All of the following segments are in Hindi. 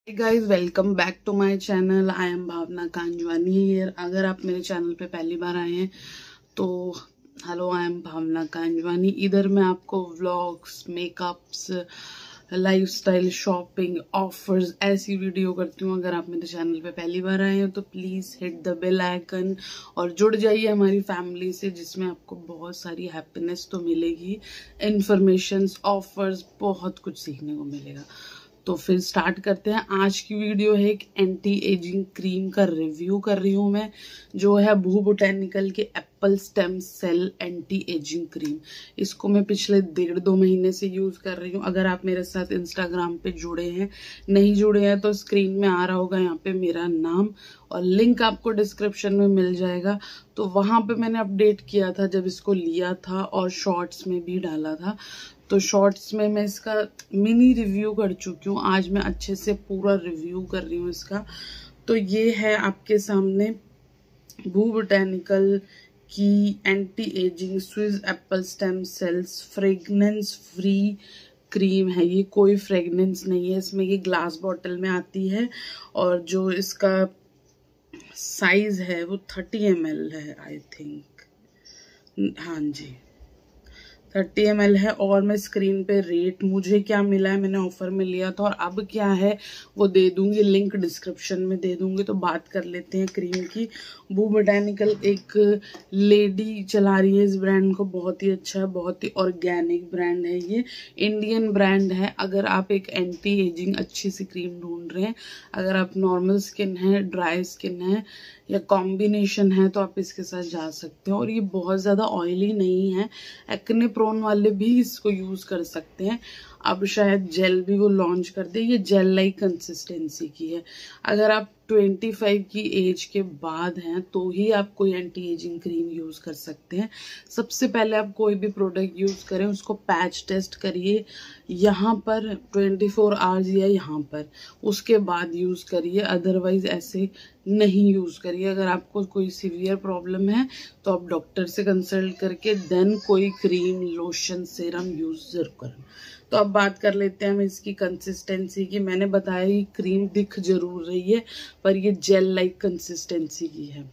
Hey guys, welcome back to my channel. I am Bhavna कांजवानी here. अगर आप मेरे चैनल पे पहली बार आए हैं तो हेलो, आई एम भावना कांजवानी. इधर मैं आपको vlogs, makeups, lifestyle, shopping, offers ऐसी वीडियो करती हूँ. अगर आप मेरे चैनल पे पहली बार आए हैं तो please hit the bell icon और जुड़ जाइए हमारी फैमिली से, जिसमें आपको बहुत सारी हैप्पीनेस तो मिलेगी, इन्फॉर्मेशंस, ऑफर्स, बहुत कुछ सीखने को मिलेगा. तो फिर स्टार्ट करते हैं. आज की वीडियो है एक एंटी एजिंग क्रीम का रिव्यू कर रही हूँ मैं, जो है भू बोटेनिकल के apple stem cell anti ageing cream. इसको मैं पिछले 1.5-2 महीने से यूज कर रही हूँ. अगर आप मेरे साथ इंस्टाग्राम पे जुड़े हैं, नहीं जुड़े हैं तो स्क्रीन में आ रहा होगा यहाँ पे मेरा नाम और लिंक आपको डिस्क्रिप्शन में मिल जाएगा. तो वहां पे मैंने अपडेट किया था जब इसको लिया था और शॉर्ट्स में भी डाला था. तो शॉर्ट्स में मैं इसका मिनी रिव्यू कर चुकी हूँ. आज मैं अच्छे से पूरा रिव्यू कर रही हूँ इसका. तो ये है आपके सामने भू बोटेनिकल की anti ageing Swiss apple stem cells fragrance free cream है. ये कोई फ्रेगनेंस नहीं है इसमें. ये ग्लास बॉटल में आती है और जो इसका साइज है वो 30 ml है आई थिंक. हाँ जी, 30 ml है. और मैं स्क्रीन पे रेट मुझे क्या मिला है, मैंने ऑफर में लिया था और अब क्या है वो दे दूंगी, लिंक डिस्क्रिप्शन में दे दूंगी. तो बात कर लेते हैं क्रीम की. भू बोटेनिकल एक लेडी चला रही है इस ब्रांड को. बहुत ही अच्छा है, बहुत ही ऑर्गेनिक ब्रांड है. ये इंडियन ब्रांड है. अगर आप एक एंटी एजिंग अच्छी सी क्रीम ढूंढ रहे हैं, अगर आप नॉर्मल स्किन है, ड्राई स्किन है या कॉम्बिनेशन है, तो आप इसके साथ जा सकते हो. और ये बहुत ज्यादा ऑयली नहीं है. एक्ने प्रोन वाले भी इसको यूज कर सकते हैं. अब शायद जेल भी वो लॉन्च कर दे. ये जेल लाइक कंसिस्टेंसी की है. अगर आप 25 की एज के बाद हैं तो ही आप कोई एंटी एजिंग क्रीम यूज कर सकते हैं. सबसे पहले आप कोई भी प्रोडक्ट यूज करें उसको पैच टेस्ट करिए यहाँ पर 24 आवर्स या यहाँ पर, उसके बाद यूज करिए. अदरवाइज ऐसे नहीं यूज करिए. अगर आपको कोई सीवियर प्रॉब्लम है तो आप डॉक्टर से कंसल्ट करके देन कोई क्रीम, लोशन, सीरम यूज जरूर करें. तो अब बात कर लेते हैं हम इसकी कंसिस्टेंसी की. मैंने बताया ये क्रीम दिख जरूर रही है पर ये जेल लाइक कंसिस्टेंसी की है.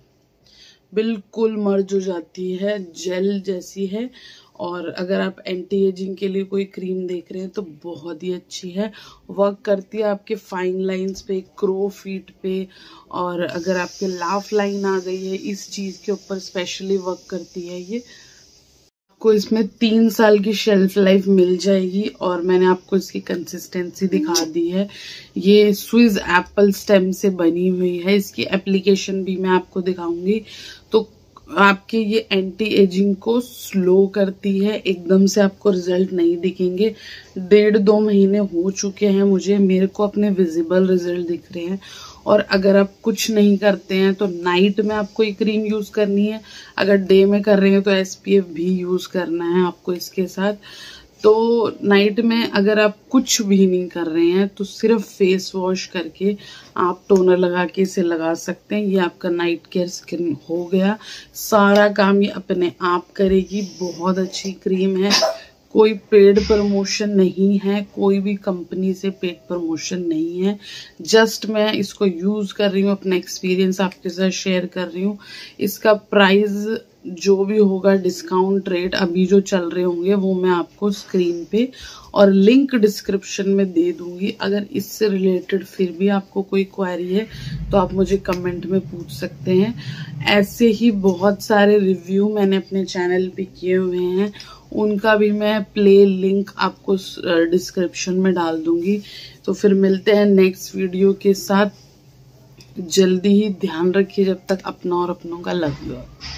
बिल्कुल मर्ज हो जाती है, जेल जैसी है. और अगर आप एंटी एजिंग के लिए कोई क्रीम देख रहे हैं तो बहुत ही अच्छी है. वर्क करती है आपके फाइन लाइंस पे, क्रो फीट पे. और अगर आपके लाफ लाइन आ गई है, इस चीज के ऊपर स्पेशली वर्क करती है ये. आपको इसमें 3 साल की शेल्फ लाइफ मिल जाएगी. और मैंने आपको इसकी कंसिस्टेंसी दिखा दी है. ये स्विस एप्पल स्टेम से बनी हुई है. इसकी एप्लीकेशन भी मैं आपको दिखाऊंगी. तो आपके ये एंटी एजिंग को स्लो करती है. एकदम से आपको रिजल्ट नहीं दिखेंगे. 1.5-2 महीने हो चुके हैं मुझे, मेरे को अपने विजिबल रिजल्ट दिख रहे हैं. और अगर आप कुछ नहीं करते हैं तो नाइट में आपको ये क्रीम यूज करनी है. अगर डे में कर रहे हैं तो SPF भी यूज करना है आपको इसके साथ. तो नाइट में अगर आप कुछ भी नहीं कर रहे हैं तो सिर्फ फेस वॉश करके आप टोनर लगा के इसे लगा सकते हैं. ये आपका नाइट केयर स्किन हो गया. सारा काम ये अपने आप करेगी. बहुत अच्छी क्रीम है. कोई पेड प्रमोशन नहीं है, कोई भी कंपनी से पेड प्रमोशन नहीं है. जस्ट मैं इसको यूज कर रही हूँ, अपना एक्सपीरियंस आपके साथ शेयर कर रही हूँ. इसका प्राइस जो भी होगा, डिस्काउंट रेट अभी जो चल रहे होंगे वो मैं आपको स्क्रीन पे और लिंक डिस्क्रिप्शन में दे दूंगी. अगर इससे रिलेटेड फिर भी आपको कोई क्वेरी है तो आप मुझे कमेंट में पूछ सकते हैं. ऐसे ही बहुत सारे रिव्यू मैंने अपने चैनल पे किए हुए हैं, उनका भी मैं प्ले लिंक आपको डिस्क्रिप्शन में डाल दूंगी. तो फिर मिलते हैं नेक्स्ट वीडियो के साथ जल्दी ही. ध्यान रखिए जब तक अपना और अपनों का. Love you.